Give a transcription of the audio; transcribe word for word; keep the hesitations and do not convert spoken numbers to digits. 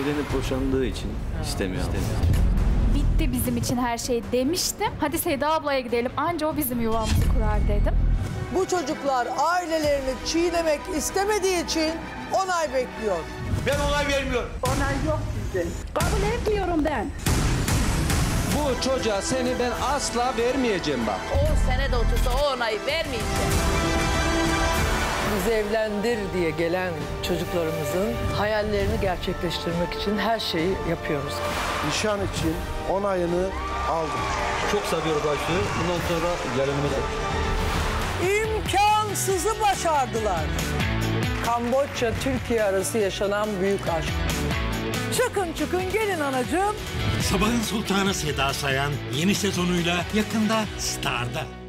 evlenip boşandığı için istemiyor. Bitti bizim için her şey demiştim. Hadi Seda ablaya gidelim, anca o bizim yuvamızı kurar dedim. Bu çocuklar ailelerini çiğnemek istemediği için onay bekliyor. Ben onay vermiyorum. Onay yok bizde. Kabul etmiyorum ben. Bu çocuğa seni ben asla vermeyeceğim bak. on sene de otursa o onayı vermeyeceğim. Bizi evlendir diye gelen çocuklarımızın hayallerini gerçekleştirmek için her şeyi yapıyoruz. Nişan için onayını aldım. Çok seviyoruz Ayşe'yi. Bundan sonra gelinimiz. İmkansızı başardılar. Kamboçya, Türkiye arası yaşanan büyük aşk. Çıkın çıkın gelin anacığım. Sabahın Sultanı Seda Sayan yeni sezonuyla yakında Star'da.